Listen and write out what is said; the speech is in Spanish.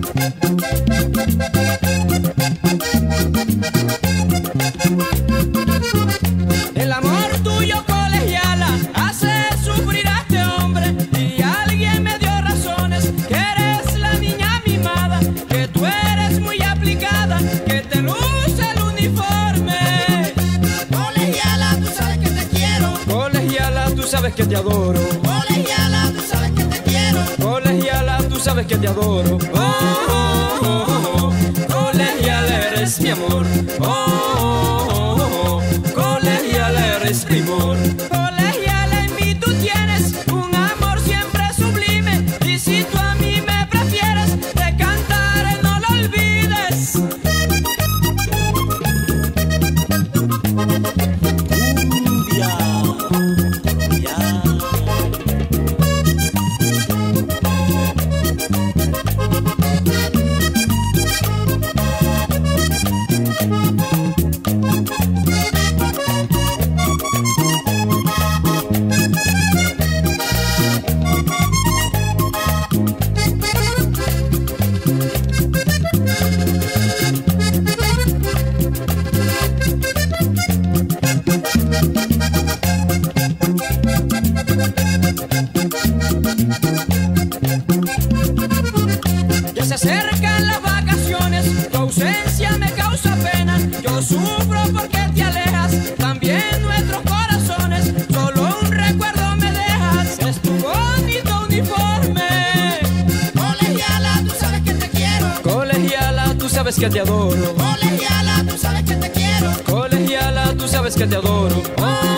El amor tuyo, colegiala, hace sufrir a este hombre. Y alguien me dio razones, que eres la niña mimada, que tú eres muy aplicada, que te luce el uniforme. Colegiala, tú sabes que te quiero. Colegiala, tú sabes que te adoro. Colegiala, tú sabes que te quiero. Colegiala, tú sabes que te adoro. Oh, oh, oh, oh. Colegiala, eres mi amor. Oh, oh, oh, oh. Colegiala, eres mi amor. Colegiala, en mí tú tienes un amor siempre sublime. Y si tú a mí me prefieres, te cantaré, no lo olvides. Ya se acercan las vacaciones, tu ausencia me causa pena. Yo sufro porque te alejas, también nuestros corazones. Solo un recuerdo me dejas, es tu bonito uniforme. Colegiala, tú sabes que te quiero. Colegiala, tú sabes que te adoro. Colegiala, tú sabes que te quiero. Colegiala, tú sabes que te adoro. Oh,